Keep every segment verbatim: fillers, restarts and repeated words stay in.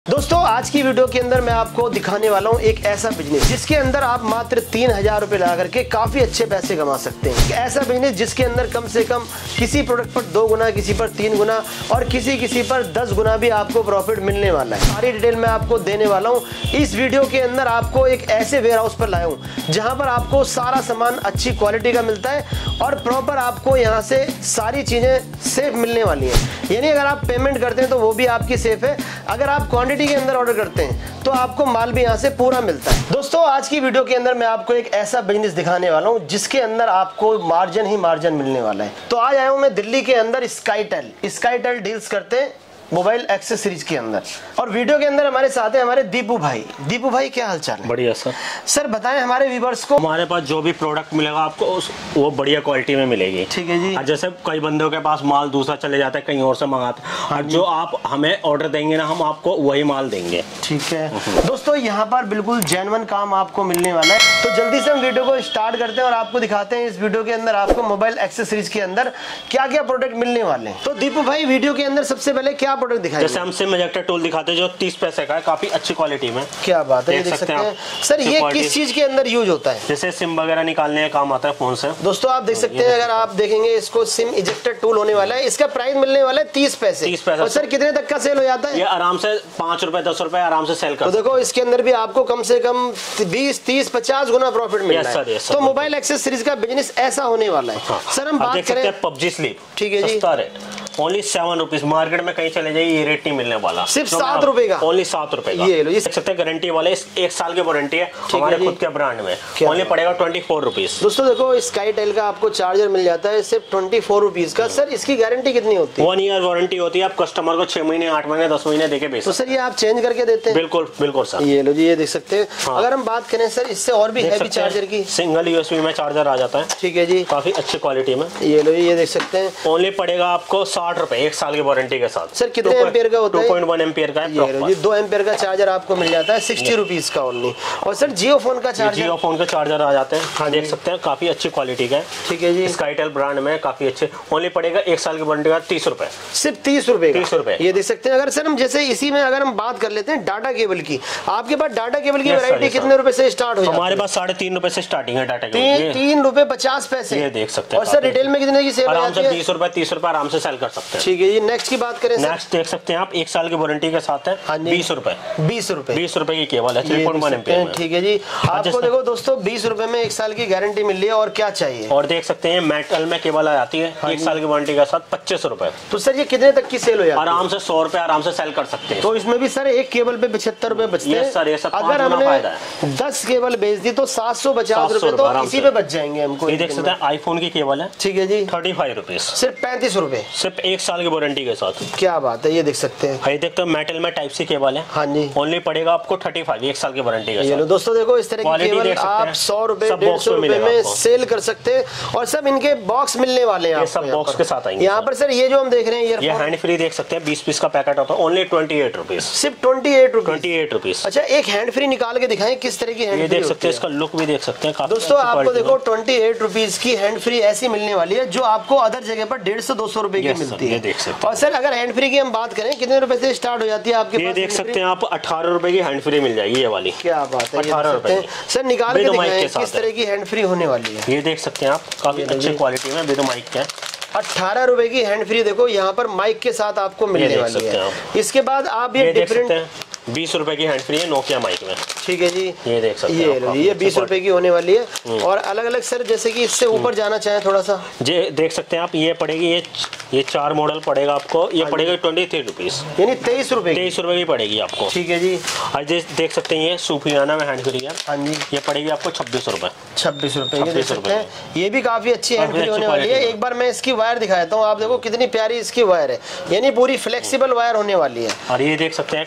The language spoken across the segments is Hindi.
दोस्तों आज की वीडियो के अंदर मैं आपको दिखाने वाला हूं एक ऐसा बिजनेस जिसके अंदर आप मात्र तीन हजार रुपए लगा करके काफी अच्छे पैसे कमा सकते हैं। एक ऐसा बिजनेस जिसके अंदर कम से कम किसी प्रोडक्ट पर दो गुना, किसी पर तीन गुना और किसी किसी पर दस गुना भी आपको प्रॉफिट मिलने वाला है। सारी डिटेल मैं आपको देने वाला हूँ इस वीडियो के अंदर। आपको एक ऐसे वेयर हाउस पर लाया हूँ जहाँ पर आपको सारा सामान अच्छी क्वालिटी का मिलता है और प्रॉपर आपको यहाँ से सारी चीजें सेफ मिलने वाली है। यानी अगर आप पेमेंट करते हैं तो वो भी आपकी सेफ है। अगर आप क्वांटिटी के अंदर ऑर्डर करते हैं तो आपको माल भी यहाँ से पूरा मिलता है। दोस्तों आज की वीडियो के अंदर मैं आपको एक ऐसा बिजनेस दिखाने वाला हूँ जिसके अंदर आपको मार्जिन ही मार्जिन मिलने वाला है। तो आज आया हूँ मैं दिल्ली के अंदर स्काईटेल स्काईटेल डील्स करते हैं मोबाइल एक्सेसरीज के अंदर। और वीडियो के अंदर हमारे साथ है हमारे दीपू भाई। दीपू भाई क्या हालचाल है? बढ़िया सर। सर बताएं हमारे व्यूवर्स को। हमारे पास जो भी प्रोडक्ट मिलेगा आपको उस वो बढ़िया क्वालिटी में मिलेगी। ठीक है जी। जैसे कई बंदों के पास माल दूसरा चले जाता है, कहीं और से मंगाते हैं, और जो आप हमें ऑर्डर देंगे ना हम आपको वही माल देंगे। ठीक है दोस्तों, यहाँ पर बिल्कुल जेन्युइन काम आपको मिलने वाला है। तो जल्दी से हम वीडियो को स्टार्ट करते हैं और आपको दिखाते हैं इस वीडियो के अंदर आपको मोबाइल एक्सेसरीज के अंदर क्या क्या प्रोडक्ट मिलने वाले हैं। तो दीपू भाई वीडियो के अंदर सबसे पहले क्या प्रोडक्ट दिखाएंगे? सिम इजेक्टर टूल दिखाते हैं जो तीस पैसे का है, काफी अच्छी क्वालिटी में। क्या बात है, ये देख सकते हैं। सर ये किस चीज के अंदर यूज होता है? जैसे सिम वगैरह निकालने का काम आता है फोन से। दोस्तों आप देख सकते हैं, अगर आप देखेंगे इसको सिम इजेक्टर टूल होने वाला है। इसका प्राइस मिलने वाला है तीस पैसे। तीस पैसे। और सर कितने तक का सेल हो जाता है? ये आराम से पांच रुपए दस रुपए आराम से सेल कर। तो देखो इसके अंदर भी आपको कम से कम बीस तीस पचास गुना प्रॉफिट मिल रहा है। तो मोबाइल एक्सेसरीज का बिजनेस ऐसा होने वाला है। सर हम बात करें पबजी स्लीप, ठीक है जी, सस्ता rate only seven rupees. Market में कहीं चले जाइए ये रेट नहीं मिलने वाला, सिर्फ सात रुपए का, ओनली सात रुपए का। ये लो, देख सकते हैं गारंटी वाले, एक साल की वारंटी है हमारे खुद के ब्रांड में। ओनली पड़ेगा ट्वेंटी फोर रुपीज। दोस्तों देखो स्काईटेल का आपको चार्जर मिल जाता है सिर्फ ट्वेंटी फोर रुपीज का। सर इसकी गारंटी कितनी होती है? वन ईयर वारंटी होती है। आप कस्टमर को छह महीने आठ महीने दस महीने देके बेच। तो सर ये आप चेंज करके देते हैं? बिल्कुल बिल्कुल सर। ये लो जी, ये देख सकते हैं। हाँ। अगर हम बात करें सर इससे और भी हैवी चार्जर की, सिंगल यूएसबी में चार्जर आ जाता है। ठीक है जी, काफी अच्छी क्वालिटी में। ये लो ये देख सकते हैं। ओनली पड़ेगा आपको साठ रुपए एक साल की वारंटी के साथ। सर कितने एम्पियर का होता है? टू पॉइंट वन एम्पियर का है। ये दो एम्पियर का चार्जर आपको मिल जाता है सिक्सटी रुपीज का ओनली। और सर जियो फोन का चार्जर, जियो फोन का चार्जर आ जाते हैं। हाँ देख सकते हैं काफी अच्छी क्वालिटी का है। ठीक है जी, स्काईटेल ब्रांड में काफी अच्छे। ओनली पड़ेगा एक साल की वारंटी का तीस रुपए, सिर्फ तीस रुपए तीस रुपए। ये देख सकते हैं। अगर सर हम जैसे इसी में अगर हम बात कर लेते हैं डाटा केबल की, आपके पास डाटा केबल की वैरायटी कितने रुपए से स्टार्ट हो जाती है? हमारे पास साढ़े तीन रुपए से स्टार्टिंग है डाटा केबल। तीन रुपए पचास पैसे। ये देख सकते हैं। और सर रिटेल में कितने की सेल हो जाती है? बीस रुपए तीस रुपए आराम से सेल कर सकते हैं। ठीक है जी, नेक्स्ट की बात करें। नेक्स्ट देख सकते हैं आप एक साल की वारंटी के साथ है। बीस रुपए बीस रुपए बीस रुपए की केबल है थ्री पॉइंट वन एम्पियर। ठीक है जी, आपको देखो दोस्तों बीस रुपए में एक साल की गारंटी मिल रही है। और क्या चाहिए? और देख सकते हैं मेटल में केबल आ जाती है एक साल की वारंटी के साथ पच्चीस रुपए। तो सर ये कितने तक की सेल हो जाती है? आराम से सौ रुपए आराम से सेल कर सकते हैं। तो इसमें भी सर एक केबल पे पचहत्तर रुपए बचते हैं। सर ये सब अगर हमने दस केबल बेच दी तो सात सौ पचास रुपए तो इसी पे बच जाएंगे हमको। ये देख सकते हैं आईफोन की केबल है। ठीक है जी, थर्टी फाइव रुपीज, सिर्फ पैंतीस रुपए, सिर्फ एक साल की वारंटी के साथ। क्या बात है, ये देख सकते हैं। ये देखते हैं मेटल में टाइप सी केबल है। हाँ जी, ओनली पड़ेगा आपको थर्टी फाइव एक साल की वारंटी के साथ। दोस्तों देखो इस तरह की केबल आप सौ रुपए डेढ़ सौ रुपए में सेल कर सकते हैं। और सब इनके बॉक्स मिलने वाले हैं, सब बॉक्स के साथ आएंगे। यहाँ पर सर ये जो हम देख रहे हैं ये हैंड फ्री देख सकते हैं, बीस पीस का पैकेट होता है। ओनली ट्वेंटी एट रुपीज, सिर्फ twenty eight rupees twenty eight rupees. अच्छा एक हैंड फ्री निकाल के दिखाएं किस तरह की हैंड फ्री देख सकते हैं, इसका लुक भी देख सकते हैं। दोस्तों आपको देखो ट्वेंटी एट रुपीज की हैंड फ्री ऐसी मिलने वाली है जो आपको अदर जगह पर डेढ़ सौ दो सौ रुपए की मिलती है। देख सकते हैं। और सर अगर हैंड फ्री की हम बात करें कितने रुपए से स्टार्ट हो जाती है आपके पास? देख सकते हैं आप अठारह रुपए की हैंड फ्री मिल जाएगी ये वाली। क्या बात है, अठारह रुपए। सर निकाल के दिखाएं किस तरह की हैंड फ्री होने वाली है। ये देख सकते हैं आप काफी अच्छी क्वालिटी में विद माइक का। अठारह रुपए की हैंड फ्री देखो यहाँ पर माइक के साथ आपको मिलने वाली है। इसके बाद आप ये डिफरेंट बीस रुपए की हैंड फ्री है नोकिया माइक में। ठीक है जी, ये देख सकते हैं। ये लो ये बीस रुपए की होने वाली है। और अलग अलग सर जैसे कि इससे ऊपर जाना चाहें थोड़ा सा, ये देख सकते हैं आप। ये पड़ेगी ये ये चार मॉडल पड़ेगा आपको। ये पड़ेगा ट्वेंटी थ्री रुपीज, यानी तेईस रुपए तेईस रुपए की पड़ेगी आपको। ठीक है जी, आज देख सकते हैं ये सूफियाना में हैंड फ्री है। हाँ जी, ये पड़ेगी आपको छब्बीस रुपए छब्बीस रुपए की देख सकते हैं। ये भी काफी अच्छी हैंड फ्री होने वाली है। एक बार मैं इसकी वायर दिखाता हूँ, आप देखो कितनी प्यारी इसकी वायर है, यानी पूरी फ्लेक्सिबल वायर होने वाली है। और ये देख सकते हैं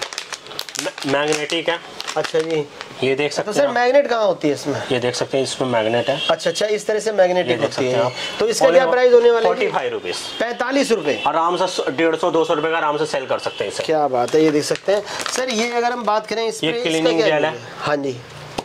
मैग्नेटिक है। अच्छा जी, ये देख सकते हैं। तो सर मैग्नेट कहाँ होती है इसमें? ये देख सकते हैं इसमें मैग्नेट है। अच्छा अच्छा, इस तरह से मैग्नेटिक होती है। तो इसका क्या प्राइस होने वाला है? फोर्टी फाइव रुपीज, पैंतालीस रुपए। आराम से डेढ़ सौ दो सौ रुपए का आराम से सेल कर सकते हैं इसे। क्या बात है, ये देख सकते हैं सर। ये अगर हम बात करें इस ये क्लीनिंग जेल है। हाँ जी,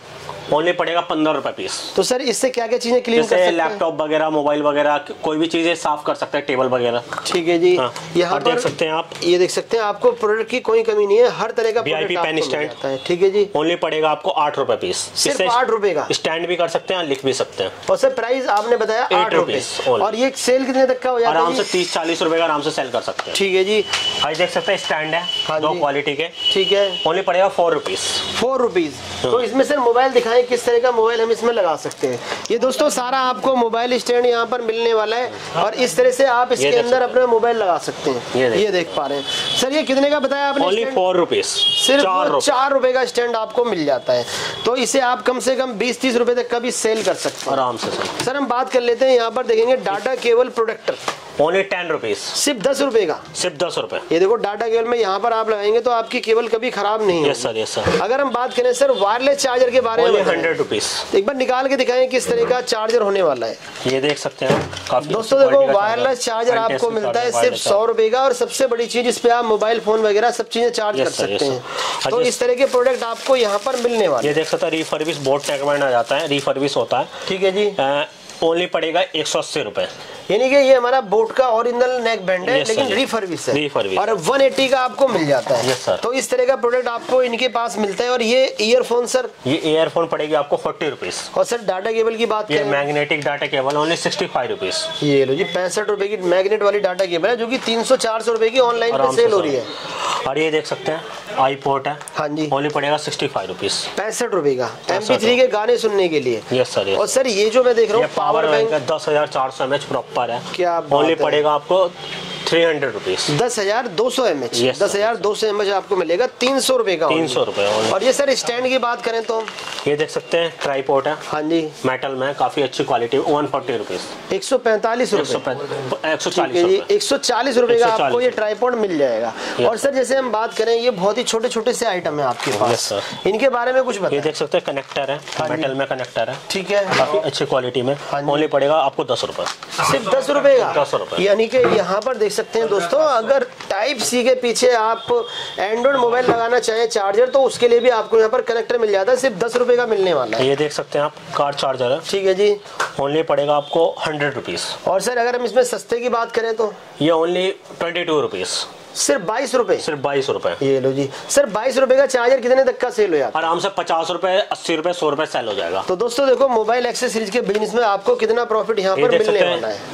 ओनली पड़ेगा पंद्रह रुपए पीस। तो सर इससे क्या क्या चीजें क्लीन कर सकते हैं? लैपटॉप वगैरह, मोबाइल वगैरह, कोई भी चीजें साफ कर सकते हैं, टेबल वगैरह। ठीक है जी। हाँ। यहाँ देख सकते हैं आप, ये देख सकते हैं, आपको प्रोडक्ट की कोई कमी नहीं है, हर तरह का वीआईपी पेन स्टैंड है। ठीक है जी। ओनली पड़ेगा आपको आठ रुपए पीस। सिर्फ आठ रुपए का स्टैंड भी कर सकते हैं, लिख भी सकते हैं। और सर प्राइस आपने बताया आठ रुपए, और ये सेल कितने तक का हो जाता है? आराम से तीस चालीस रुपए का आराम से सेल कर सकते हैं। ठीक है जी। आज देख सकते हैं स्टैंड है दो क्वालिटी के। ठीक है। ओनली पड़ेगा फोर रुपीज। Four rupees. तो इसमें सर मोबाइल दिखाएं, किस तरह का मोबाइल हम इसमें लगा सकते हैं। ये दोस्तों सारा आपको मोबाइल स्टैंड यहाँ पर मिलने वाला है, और इस तरह से आप इसके अंदर अपना मोबाइल लगा सकते हैं। ये देख, ये देख पा रहे हैं सर। ये कितने का बताया आपने? Only four rupees. सिर्फ चार रुपए का स्टैंड आपको मिल जाता है। तो इसे आप कम से कम बीस तीस रुपए तक का भी सेल कर सकते हैं आराम से। सर सर हम बात कर लेते हैं, यहाँ पर देखेंगे data cable protector. Only ten rupees. सिर्फ दस रुपए का। सिर्फ दस रुपए। ये देखो डाटा केबल में यहाँ पर आप लगाएंगे तो आपकी केबल कभी खराब नहीं है। Yes sir, yes sir. अगर हम बात करें सर वायरलेस चार्जर के बारे में, हंड्रेड रुपीज। एक बार निकाल के दिखाएं किस तरह का चार्जर होने वाला है। ये देख सकते हैं काफी दोस्तों देखो वायरलेस चार्जर आपको मिलता है सिर्फ सौ रुपए का, और सबसे बड़ी चीज इस पे आप मोबाइल फोन वगैरह सब चीजें चार्ज कर सकते हैं। तो इस तरह के प्रोडक्ट आपको यहाँ पर मिलने वाले। ये देख सकते हैं रिफर्बिश बोट टैगमैन आ जाता है, रिफर्बिश होता है। ठीक है जी। ओनली पड़ेगा एक सौ अस्सी रुपए। यानी कि ये हमारा बोट का ओरिजिनल नेक बैंड है, लेकिन रिफर्बिश है, रिफर्बिश। और एक सौ अस्सी का आपको मिल जाता है। Yes sir. तो इस तरह का प्रोडक्ट आपको इनके पास मिलता है। और ये ईयरफोन सर, ये ईयरफोन पड़ेगी आपको फोर्टी रुपीज। और सर डाटा केबल की बात ये करें, magnetic data cable only sixty five rupees. ये लो जी पैंसठ रुपए की मैग्नेट वाली डाटा केबल है, जो कि तीन सौ चार सौ रुपए की ऑनलाइन पे सेल हो रही है। और ये देख सकते हैं आई पोर्ट है। हाँ जी। ओनली पड़ेगा सिक्सटी फाइव रुपीज। पैंसठ रुपए का एम पी थ्री के गाने सुनने के लिए। Yes sir. और सर ये जो मैं देख रहा हूँ पावर बैंक दस हजार चार सौ एम एच प्रॉपर है। क्या ओनली पड़ेगा आपको थ्री हंड्रेड रुपीज। दस हजार दो सौ एम एच दस हजार दो सौ एम एच आपको मिलेगा तीन सौ रुपए का। तीन सौ रुपए। और ये सर स्टैंड की बात करें तो ये देख सकते हैं ट्राईपोर्ट है। हाँ जी। मेटल में काफी अच्छी क्वालिटी, वन फोर्टी रुपीज। एक सौ पैंतालीस रुपए एक सौ चालीस एक सौ चालीस रुपए का आपको ये ट्राईपोर्ट मिल जाएगा। और सर जैसे हम बात करें, ये बहुत ही छोटे छोटे से आइटम है आपके पास, इनके बारे में कुछ बताएं। ये देख सकते हैं कनेक्टर है, मेटल में कनेक्टर है। ठीक है। काफी अच्छी क्वालिटी में। ओनली पड़ेगा आपको दस रुपए। सिर्फ दस रुपए का। दस रुपए। यानी कि यहाँ पर देख सकते हैं दोस्तों, अगर टाइप सी के पीछे आप एंड्रॉइड मोबाइल लगाना चाहें चार्जर, तो उसके लिए भी आपको यहाँ पर कनेक्टर मिल जाता है, सिर्फ दस रुपए का मिलने वाला है। ये देख सकते हैं आप कार चार्जर है। ठीक है जी। ओनली पड़ेगा आपको हंड्रेड रुपीज। और सर अगर हम इसमें सस्ते की बात करें तो ये ओनली ट्वेंटी टू रुपीज। सिर्फ बाईस रुपए। सिर्फ बाईस रुपए। ये लो जी सर, बाईस रुपए का चार्जर कितने तक का सेल हो जाता है? आराम से पचास रुपए, अस्सी रुपए, सौ रुपए सेल हो जाएगा। तो दोस्तों देखो मोबाइल एक्सेसरीज के बिजनेस में आपको कितना प्रॉफिट यहाँ पर मिलने वाला है।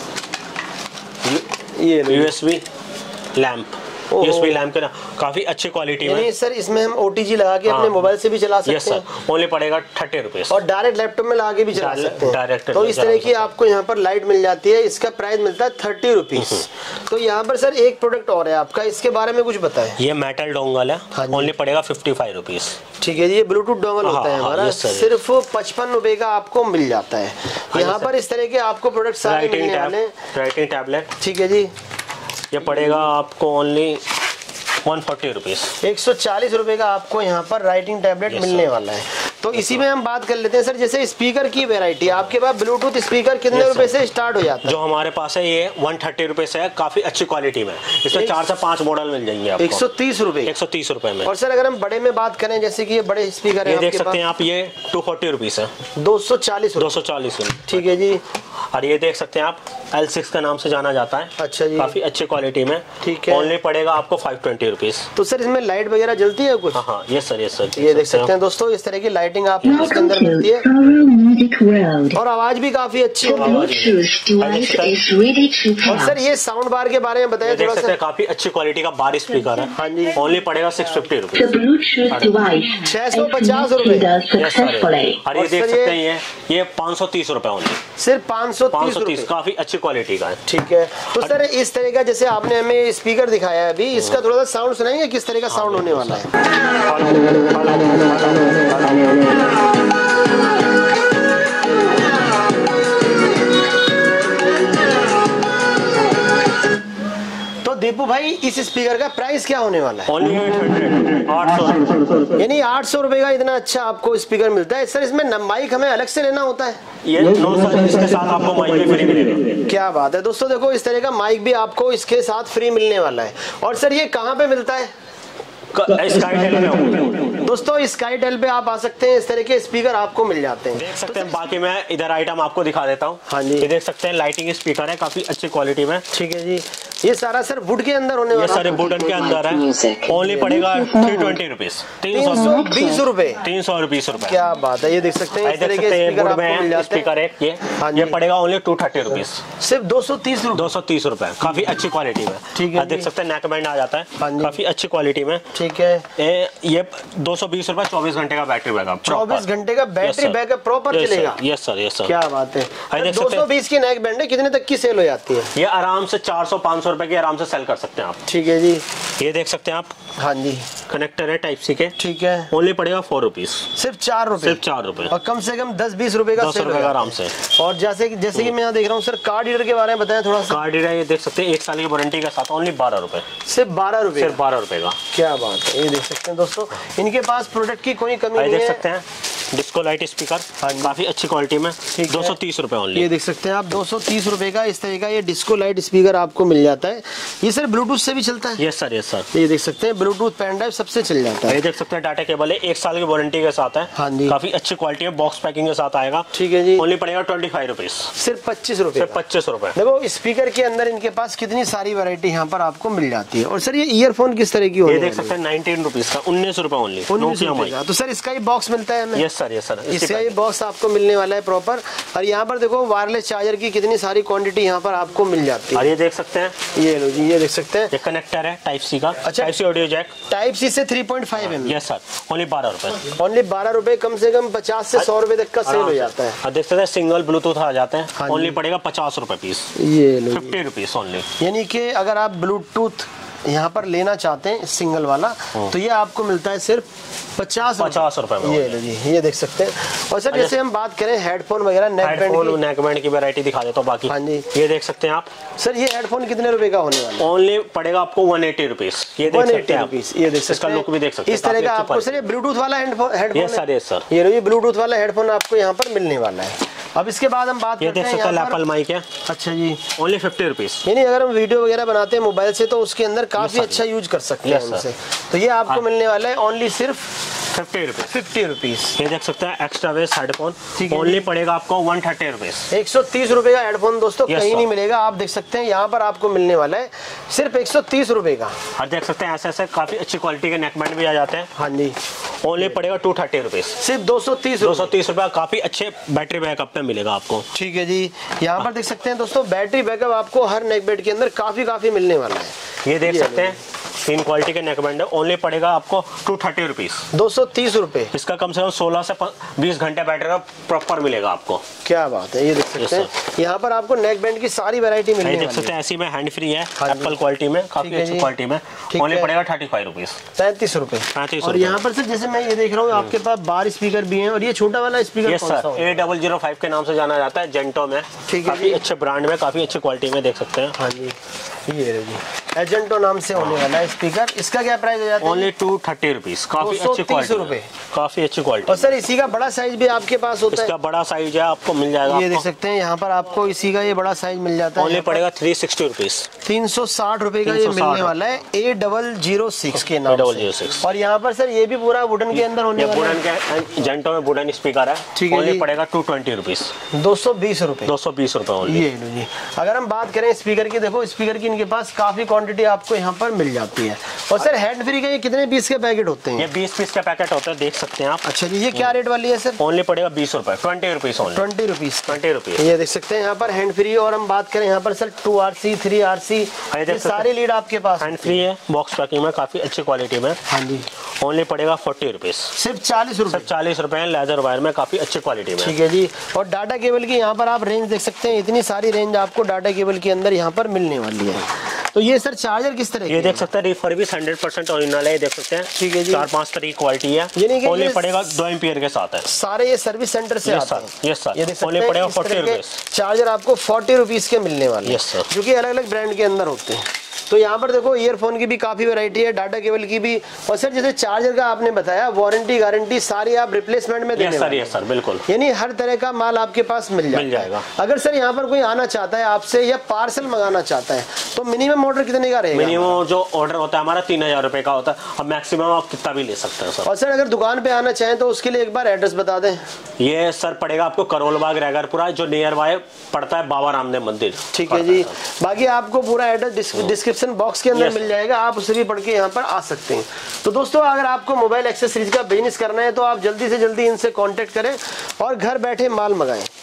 ये यूएसबी लैंप, यूएसबी लैंप के ना काफी अच्छी क्वालिटी में। सर इसमें हम ओटीजी लगा के अपने मोबाइल से भी चला सकते हैं। Yes sir. ओनली पड़ेगा थर्टी रुपीज। और डायरेक्ट लैपटॉप में लगा के भी चला सकते हैं डायरेक्ट। तो इस तरह की आपको यहाँ पर लाइट मिल जाती है। इसका प्राइस मिलता है थर्टी रुपीज। तो यहाँ पर सर एक प्रोडक्ट और है आपका, इसके बारे में कुछ बताएं। ये मेटल डोंगल है। ओनली पड़ेगा फिफ्टी फाइव रुपीज। ठीक है जी। ये ब्लूटूथ डोंगल होता है हमारा, सिर्फ पचपन रुपए का आपको मिल जाता है। यहाँ पर इस तरह के आपको प्रोडक्ट सारे मिलने वाले हैं। Writing tablet. ठीक है जी। ये पड़ेगा आपको ओनली वन फोर्टी रुपीज। एक सौ चालीस रुपए का आपको यहाँ पर राइटिंग टैबलेट मिलने वाला है। तो इसी में हम बात कर लेते हैं सर, जैसे स्पीकर की वैरायटी आपके पास ब्लूटूथ स्पीकर कितने रुपए से स्टार्ट हो जाता है? जो हमारे पास है ये वन थर्टी रुपए से है, काफी अच्छी क्वालिटी में। इसमें चार से पांच मॉडल मिल जाएंगे आपको। एक सौ तीस रुपए। एक सौ तीस रुपए में। और सर अगर हम बड़े में बात करें, जैसे कि ये बड़े स्पीकर है, ये देख सकते हैं आप, ये टू फोर्टी रुपीज है। दो सौ चालीस दो सौ चालीस। ठीक है जी। और ये देख सकते हैं आप एल सिक्स का नाम से जाना जाता है। अच्छा जी। काफी अच्छी क्वालिटी में। ठीक है। ओनली पड़ेगा आपको फाइव ट्वेंटी रुपीज। तो सर इसमें लाइट वगैरह जलती है कुछ? हाँ हाँ यस सर, यस सर। ये देख सकते हैं दोस्तों, इस तरह की लाइटिंग आपको इसके अंदर मिलती है, और आवाज भी काफी अच्छी है। और सर ये साउंड बार के बारे में बताएं थोड़ा सा। काफी अच्छी क्वालिटी का बार स्पीकर है। हाँ जी। ओनली पड़ेगा सिक्स फिफ्टी रुपीज। छह सौ पचास रुपए। और ये देख सकते हैं ये ये पाँच सौ तीस रुपए ओनली। सिर्फ पाँच सौ पाँच सौ तीस। काफी अच्छी क्वालिटी का है। ठीक है। तो सर इस तरह का जैसे आपने हमें स्पीकर दिखाया है अभी, इसका थोड़ा सा साउंड सुनाएंगे किस तरह का साउंड होने वाला है? दीपू भाई इस स्पीकर का प्राइस क्या होने वाला है? आठ सौ। यानी आठ सौ रुपए का इतना अच्छा आपको स्पीकर मिलता है। सर इसमें माइक हमें अलग से लेना होता है? ये नो सर, इसके साथ आपको माइक भी फ्री मिलेगा। क्या बात है दोस्तों, देखो इस तरह का माइक भी आपको इसके साथ फ्री मिलने वाला है। और सर ये कहाँ पे मिलता है? स्काईटेल में होंगे। दोस्तों स्काईटेल पे आप आ सकते हैं, इस तरह के स्पीकर आपको मिल जाते हैं। देख सकते हैं। बाकी मैं इधर आइटम आपको दिखा देता हूँ। हाँ जी, ये देख सकते हैं लाइटिंग स्पीकर है, काफी अच्छी क्वालिटी में। ठीक है जी, ये सारा सर वुड के अंदर होने वाला है। ये सारे वुडन के अंदर है। ओनली पड़ेगा थ्री ट्वेंटी रुपीज, तीन सौ बीस रुपए तीन सौ बीस रुपए। क्या बात है, ये देख सकते हैं, इस तरह के स्पीकर आपको मिल जाते हैं। स्पीकर है ये, ये पड़ेगा ओनली टू थर्टी रुपीज, सिर्फ दो सौ तीस रुपए दो सौ तीस रुपए। काफी अच्छी क्वालिटी में। ठीक है, देख सकते हैं नेक बैंड आ जाता है, काफी अच्छी क्वालिटी में। ठीक है, ये दो सौ बीस रुपए, चौबीस घंटे का बैटरी बैकअप, चौबीस घंटे का बैटरी बैकअप प्रॉपर चलेगा। Yes sir, yes sir. क्या बात है। दो सौ बीस की नेक बैंड है, कितने तक की सेल हो जाती है? ये आराम से चार सौ पाँच सौ रुपए की आराम से सेल कर सकते हैं आप। ठीक है जी, ये देख सकते हैं आप। हाँ जी, कनेक्टर है टाइप सी के। ठीक है, ओनली पड़ेगा फोर रुपीज, सिर्फ चार रुपए, सिर्फ चार रुपए, और कम से कम दस बीस रुपए का दस रुपए का आराम से। और जैसे कि जैसे कि मैं यहाँ देख रहा हूँ सर, कार्ड रीडर के बारे में बताएं थोड़ा सा। कार्ड रीडर ये देख सकते हैं, एक साल की वारंटी के साथ, ओनली बारह रुपए, सिर्फ बारह रुपए, सिर्फ बारह रुपए का। क्या बात है, ये देख सकते हैं दोस्तों, इनके पास प्रोडक्ट की कोई कमी नहीं है। देख सकते हैं डिस्को लाइट स्पीकर, काफी अच्छी क्वालिटी में, दो सौ तीस रुपए ओनली। ये देख सकते हैं आप, दो सौ तीस रुपए का इस तरह का ये डिस्को लाइट स्पीकर आपको मिल जाता है। ये सर ब्लूटूथ से भी चलता है? Yes sir, yes sir. ये देख सकते हैं ब्लूटूथ पेन ड्राइव सबसे चल जाता है। ये देख सकते हैं डाटा केबल है, एक साल की वारंटी के साथ है। हाँ जी, काफी अच्छी क्वालिटी है, बॉक्स पैकिंग के साथ आएगा। ठीक है जी, ओनली पड़ेगा ट्वेंटी फाइव रुपीज, सिर्फ पच्चीस रुपए, सिर्फ पच्चीस रुपए। देखो स्पीकर के अंदर इनके पास कितनी सारी वैरायटी यहाँ पर आपको मिल जाती है। और सर ये ईयरफोन किस तरह की होगी? ये देख सकते हैं नाइनटीन रुपीज का, उन्नीस रुपए ओनली, नोकिया। तो सर इसका ही बॉक्स मिलता है हमें? यस सर, यस सर, इसका ही बॉक्स आपको मिलने वाला है प्रॉपर। और यहाँ पर देखो वायरलेस चार्जर की कितनी सारी क्वांटिटी यहाँ पर आपको मिल जाती है। और ये देख सकते हैं, ये लो जी, ये देख सकते हैं, ये कनेक्टर है टाइप सी का। अच्छा, type C audio jack, type C से three point five M. Yes sir, only बारह रुपए, ओनली बारह रुपए, कम से कम पचास से सौ रुपए तक का सेल हो जाता है। देख सकते हैं सिंगल ब्लूटूथ आ जाते हैं, ओनली पड़ेगा पचास रुपए पीस, ये लो फिफ्टी रुपीज ओनली। यानी कि अगर आप ब्लूटूथ यहाँ पर लेना चाहते हैं सिंगल वाला, तो ये आपको मिलता है सिर्फ पचास पचास रुपए में। ये लो जी, ये देख सकते हैं। और सर जैसे हम बात करें हेडफोन वगैरह, नेक बैंड की, नेक बैंड की वैरायटी दिखा देता हूँ बाकी। हाँ जी, ये देख सकते हैं आप। सर ये हेडफोन कितने रुपए का होने वाला है? ओनली पड़ेगा आपको वन एटी रुपीज। ये देख सकते हैं आप, ये देख सकते इसका लुक भी देख सकते हैं इस तरह का आपको। सर ये ब्लूटूथ वाला headphone, yes sir, yes sir. ये ब्लूटूथ वाला हेडफोन आपको यहाँ पर मिलने वाला है। अब इसके बाद हम बात ये करते देख हैं सकते हैं एप्पल माइक है। अच्छा जी, ओनली फिफ्टी रुपीज। यानी अगर हम वीडियो वगैरह बनाते हैं मोबाइल से तो उसके अंदर काफी अच्छा यूज कर सकते हैं उनसे। तो ये आपको मिलने वाला है ओनली सिर्फ फिफ्टी रुपीज, फिफ्टी रुपीज। ये देख सकते हैं एक्स्ट्रा बेस हेडफोन, ओनली पड़ेगा आपको वन थर्टी रुपीज। एक सौ तीस रुपए का हेडफोन दोस्तों कहीं नहीं मिलेगा। आप देख सकते हैं यहाँ पर आपको मिलने वाला है सिर्फ एक सौ तीस रुपए का। और देख सकते हैं ऐसे ऐसे काफी अच्छी क्वालिटी के नेक बैंड भी आ जाते हैं। हाँ जी, ओनली पड़ेगा टू थर्टी रुपीज, सिर्फ दो सौ तीस दो सौ तीस रुपए। काफी अच्छे बैटरी बैकअप पे मिलेगा आपको। ठीक है जी, यहाँ पर देख सकते हैं दोस्तों बैटरी बैकअप आपको हर नेक बैंड के अंदर काफी काफी मिलने वाला है। ये देख सकते हैं तीन क्वालिटी के नेक बैंड है, ओनली पड़ेगा आपको टू थर्टी रुपीज, दो सौ तीस रुपए। इसका कम से कम सोलह से बीस घंटे बैटरी प्रॉपर मिलेगा आपको। क्या बात है, ये देख सकते हैं यहाँ पर आपको नेक बैंड की सारी वैरायटी मिलने वाली है। देख सकते हैं ऐसी में हैंड फ्री है, एप्पल क्वालिटी में, काफी अच्छी क्वालिटी में, ओनली पड़ेगा थर्टी फाइव रुपीज, पैंतीस रुपए। पैंतीस। और यहाँ पर सर जैसे मैं ये देख रहा हूँ आपके पास बार स्पीकर भी हैं, और ये छोटा वाला speaker yes sir, A double zero five के नाम से जाना जाता है, जेंटो में। ठीक है, काफी अच्छे ब्रांड में, काफी अच्छी क्वालिटी में देख सकते हैं। हाँ जी, ये जी एजेंटो नाम से होने वाला है स्पीकर। इसका क्या प्राइस हो जाता है? ओनली टू थर्टी रुपीज, काफी अच्छी क्वालिटी रुपए, काफी अच्छी क्वालिटी। और सर इसी का बड़ा साइज भी आपके पास होता है? इसका बड़ा साइज है, आपको मिल जाएगा। ये देख सकते हैं यहाँ पर आपको इसी का ये बड़ा साइज मिल जाता है। ओनली पड़ेगा थ्री सिक्सटी रुपीज, तीन सौ साठ रुपए का ये मिलने वाला है, ए डबल जीरो सिक्स के नाम से। और यहाँ पर सर ये भी पूरा वुडन के अंदर होने वाला है। वुडन के जेंटो में वुडन स्पीकर है। ठीक है, ओनली पड़ेगा टू ट्वेंटी रुपीज, दो सौ बीस रुपए, दो सौ बीस रुपए ओनली। ये लो जी, अगर हम बात करें स्पीकर की, देखो स्पीकर की इनके पास काफी क्वांटिटी आपको यहाँ पर मिल जाती है। और सर हैंड फ्री का ये कितने पीस के पैकेट होते हैं? ये बीस पीस का पैकेट होता है, देख सकते हैं आप। अच्छा जी, ये क्या रेट वाली है सर? ओनली पड़ेगा बीस रुपए, twenty rupees only, twenty rupees, twenty rupees. ये देख सकते हैं यहाँ पर हैंड फ्री। और हम बात करें यहाँ पर sir two R C, three R C, सारी लीड आपके पास हैंड फ्री है, बॉक्स पैकिंग में, काफी अच्छी क्वालिटी में। हाँ जी, ओनली पड़ेगा फोर्टी रुपीज, सिर्फ चालीस रुपए, सिर्फ चालीस रुपए, लेदर वायर में, काफी अच्छी क्वालिटी में। ठीक है जी। और डाटा केबल की यहाँ पर आप रेंज देख सकते हैं, इतनी सारी रेंज आपको डाटा केबल के अंदर यहाँ पर मिलने वाली है। तो ये सर चार्जर किस तरह? ये देख सकते हैं रिफर्बिश हंड्रेड परसेंट ओरिजिनल है, देख सकते हैं। ठीक है जी, चार पांच तरह की क्वालिटी है। ओनली पड़ेगा दो एम्पियर के साथ है, सारे ये सर्विस सेंटर से आते हैं। यस सर, ये देख सकते हैं पड़ेगा फोर्टी रुपीज, चार्जर आपको फोर्टी रुपीज के मिलने वाले। यस सर, जो कि अलग अलग ब्रांड के अंदर होते हैं। तो यहाँ पर देखो ईयरफोन की भी काफी वैरायटी है, डाटा केबल की भी। और सर जैसे चार्जर का आपने बताया, वारंटी गारंटी सारी आप रिप्लेसमेंट में देने वाले हैं सर, बिल्कुल, यानी हर तरह का माल आपके पास मिल जाएगा। मिल जाएगा। अगर सर यहाँ पर कोई आना चाहता है आपसे या पार्सल मंगाना चाहता है तो मिनिमम ऑर्डर कितने का रहेगा? मिनिमम जो ऑर्डर होता है हमारा तीन हजार रुपए का होता है, अब मैक्सिमम आप कितना भी ले सकते हैं सर। और सर अगर दुकान पे आना चाहें तो उसके लिए एक बार एड्रेस बता दें। ये सर पड़ेगा आपको करोल बाग रैगरपुरा, जो नियर बाय पड़ता है बाबा रामदेव मंदिर। ठीक है जी, बाकी आपको पूरा एड्रेस डिस्क्रिप्शन बॉक्स के अंदर मिल जाएगा, आप उसे भी पढ़ के यहाँ पर आ सकते हैं। तो दोस्तों अगर आपको मोबाइल एक्सेसरीज का बिजनेस करना है तो आप जल्दी से जल्दी इनसे कांटेक्ट करें और घर बैठे माल मंगाएं।